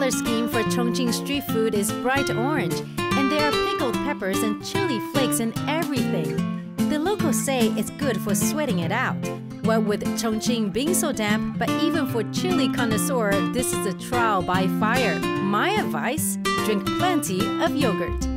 color scheme for Chongqing street food is bright orange, and there are pickled peppers and chili flakes in everything. The locals say it's good for sweating it out. What with Chongqing being so damp, but even for chili connoisseur, this is a trial by fire. My advice: drink plenty of yogurt.